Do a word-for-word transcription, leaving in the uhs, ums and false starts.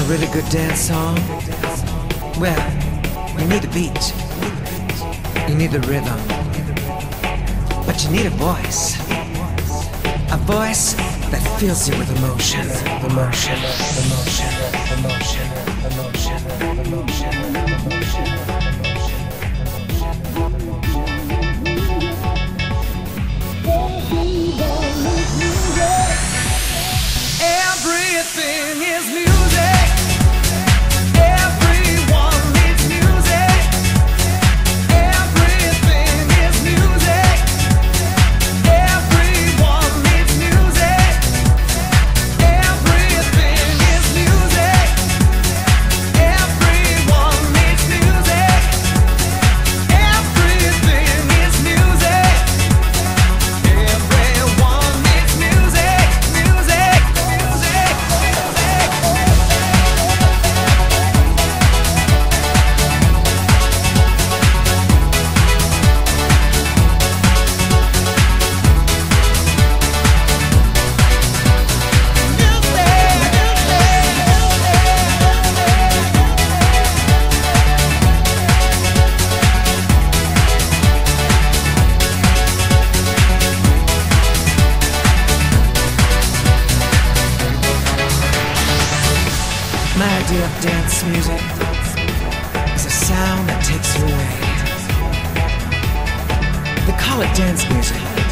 really good dance song? Well, you need a beat, you need a rhythm, but you need a voice. A voice that fills you with emotion, emotion, emotion, emotion, emotion, emotion, emotion, Everything is music. Everyone needs music. Everything is music. Everyone needs music. Everything is music. Everyone needs music. Everything is music. Everyone needs music. Music. My idea of dance music is a sound that takes you away. They call it dance music,